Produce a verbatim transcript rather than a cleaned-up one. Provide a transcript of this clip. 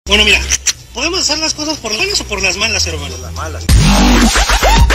Bueno, mira, podemos hacer las cosas por las buenas o por las malas, hermano. Por las malas.